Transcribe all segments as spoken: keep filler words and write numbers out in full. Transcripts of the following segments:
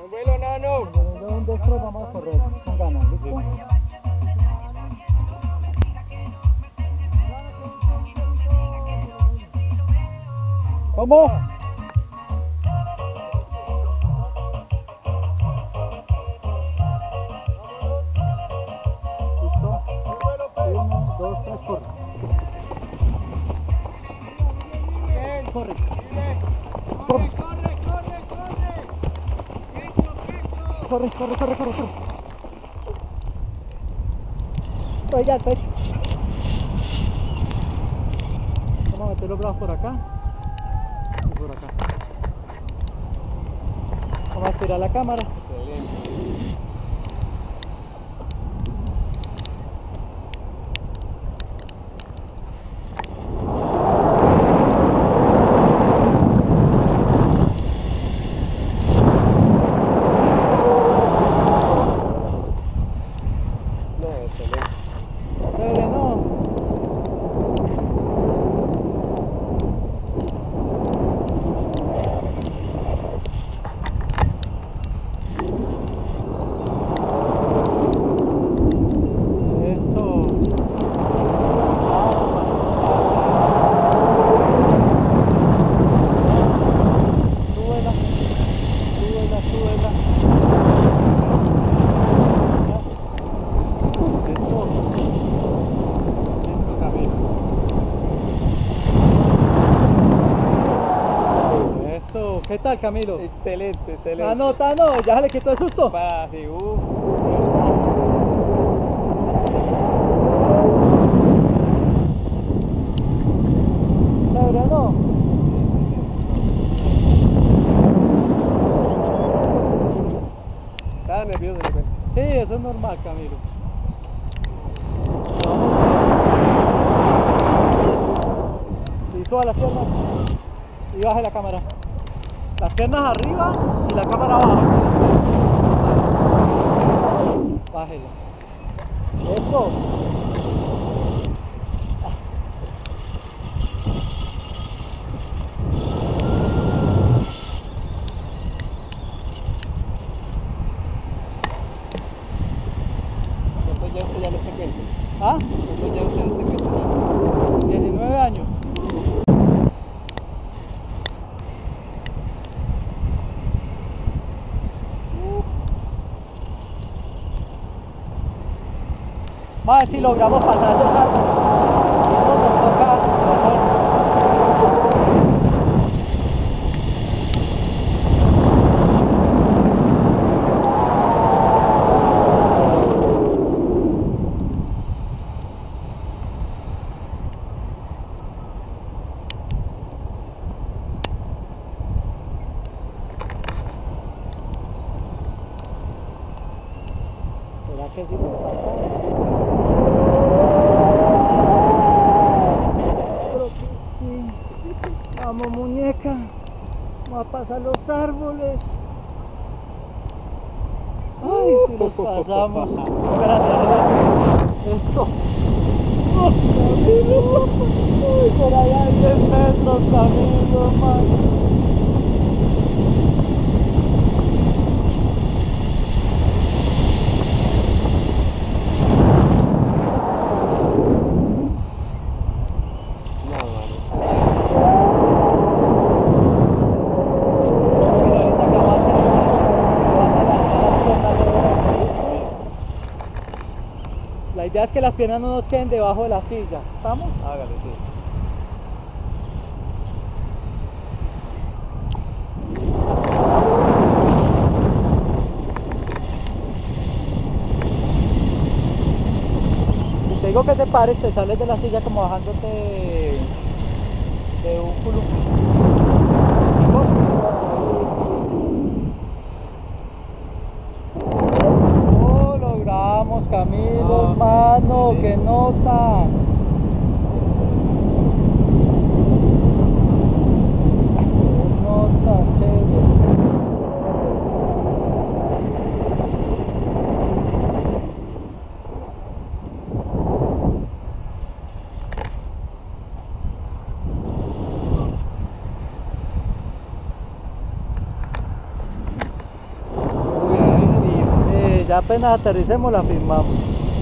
Buen vuelo, Nano. Un, dos, tres, vamos a correr con ganas, ¿listo? ¿Cómo? ¿Listo? Uno, dos, tres, corre. Corre. Corre. Corre, corre, corre, corre, corre. Estoy ya, estoy. Vamos a meter los brazos por acá y por acá. Vamos a estirar la cámara. Excelente. No, excelente. Chévere, ¿no? Eso. Súbela, súbela, súbela. Eso. Listo, Camilo. Eso. ¿Qué tal, Camilo? Excelente, excelente. Ah, no, está, no, ya se le quitó el susto. Pa, sí, uff. Chévere, ¿no? Estaba nervioso, le cuento. Sí, eso es normal, Camilo. Y suba las piernas y baje la cámara. Las piernas arriba y la cámara abajo. Bájela. Eso. ¿Cuánto ya usted ya en este cuento? ¿Ah? ¿Cuánto ya usted en este cuento? diecinueve años. Vamos a ver si logramos pasar esos árboles. Si no, nos toca movernos. ¿Será que sí nos pasa? Creo que sí. Vamos, muñeca. Vamos a pasar los árboles. Ay, si los pasamos. Gracias, Roberto. Eso. Oh, Camilo. Ay, por allá diez metros, Camilo, hermano. No, mano. Pero ahorita que va a aterrizar, te vas a dañar las piernas de Roberto. La idea es que las piernas no nos queden debajo de la silla. ¿Estamos? Hágale, sí. Si te digo que te pares, te sales de la silla como bajándote de un columpio. Oh, logramos, Camilo, Ah, hermano, sí. qué nota. Qué nota, chévere. Sí, ya apenas aterricemos la firmamos.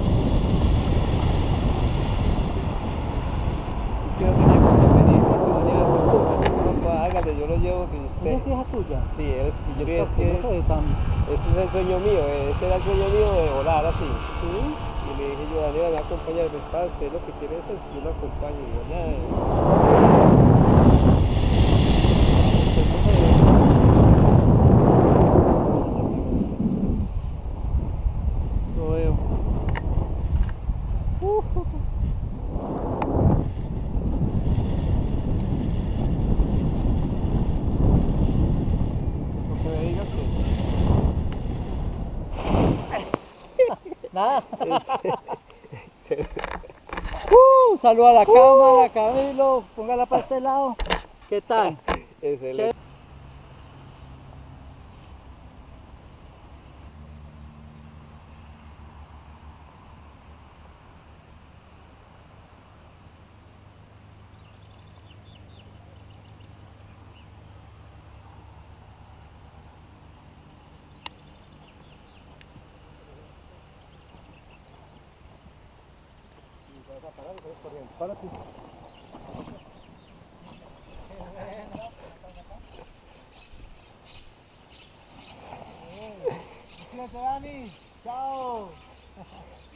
Es que no tenía cuánto pedir, cuánto lo llevas, así como hágale, yo lo llevo. Que usted... ¿Esa es hija tuya? Sí, es, y yo Yo es creo que no soy tan... este es el sueño mío, eh, ese era el sueño mío de volar así. ¿Sí? Y le dije yo, Daniela, me acompaña, pues para usted lo que quiere es eso, yo lo acompaño. Y yo, nada. Lo veo. Uh, Lo que me digas Nada. que... Uh, saluda a la cámara, Camilo. Póngala para este lado. ¿Qué tal? Excelente. Párate. Cuídate, Dani. Chao.